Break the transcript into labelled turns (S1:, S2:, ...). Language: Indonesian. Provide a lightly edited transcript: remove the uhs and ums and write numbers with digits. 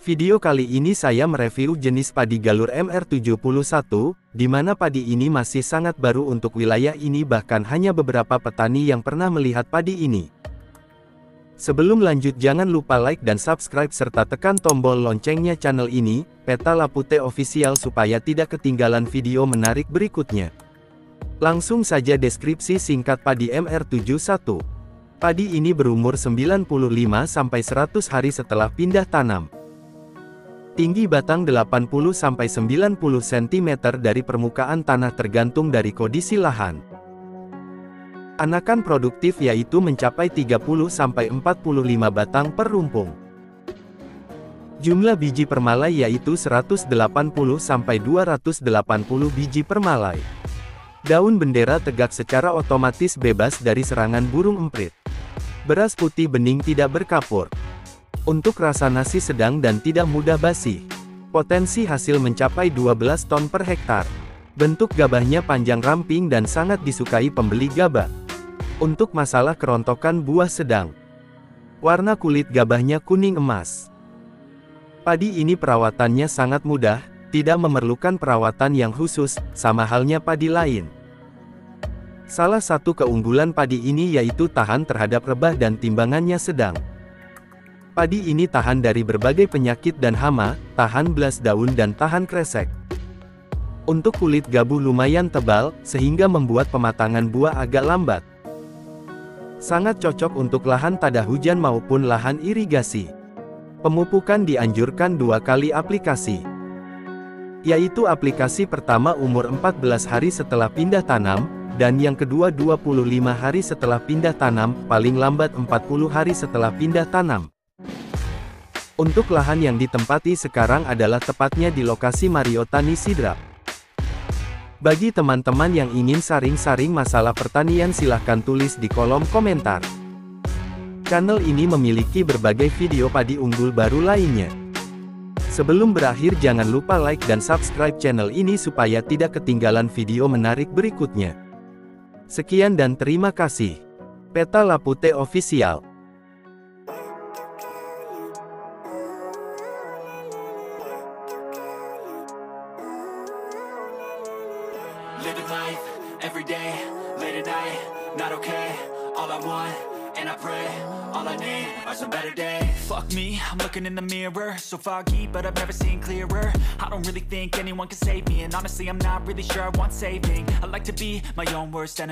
S1: Video kali ini saya mereview jenis padi galur MR71, di mana padi ini masih sangat baru untuk wilayah ini, bahkan hanya beberapa petani yang pernah melihat padi ini. Sebelum lanjut, jangan lupa like dan subscribe serta tekan tombol loncengnya channel ini, Peta Lapute Official, supaya tidak ketinggalan video menarik berikutnya. Langsung saja deskripsi singkat padi MR71. Padi ini berumur 95-100 hari setelah pindah tanam. Tinggi batang 80-90 cm dari permukaan tanah tergantung dari kondisi lahan. Anakan produktif yaitu mencapai 30-45 batang per rumpung. Jumlah biji per malai yaitu 180-280 biji per malai. Daun bendera tegak secara otomatis bebas dari serangan burung emprit. Beras putih bening tidak berkapur. Untuk rasa nasi sedang dan tidak mudah basi. Potensi hasil mencapai 12 ton per hektar. Bentuk gabahnya panjang ramping dan sangat disukai pembeli gabah. Untuk masalah kerontokan buah sedang. Warna kulit gabahnya kuning emas. Padi ini perawatannya sangat mudah, tidak memerlukan perawatan yang khusus, sama halnya padi lain. Salah satu keunggulan padi ini yaitu tahan terhadap rebah dan timbangannya sedang. Padi ini tahan dari berbagai penyakit dan hama, tahan belas daun dan tahan kresek. Untuk kulit gabu lumayan tebal, sehingga membuat pematangan buah agak lambat. Sangat cocok untuk lahan tada hujan maupun lahan irigasi. Pemupukan dianjurkan 2 kali aplikasi. Yaitu aplikasi pertama umur 14 hari setelah pindah tanam, dan yang kedua 25 hari setelah pindah tanam, paling lambat 40 hari setelah pindah tanam. Untuk lahan yang ditempati sekarang adalah tepatnya di lokasi Mario Tani Sidrap. Bagi teman-teman yang ingin saring-saring masalah pertanian, silahkan tulis di kolom komentar. Channel ini memiliki berbagai video padi unggul baru lainnya. Sebelum berakhir, jangan lupa like dan subscribe channel ini supaya tidak ketinggalan video menarik berikutnya. Sekian dan terima kasih. Peta Lapute Official.
S2: Living life, everyday, late at night, not okay. All I want, and I pray, all I need are some better days. Fuck me, I'm looking in the mirror, so foggy, but I've never seen clearer. I don't really think anyone can save me, and honestly I'm not really sure I want saving. I like to be my own worst enemy.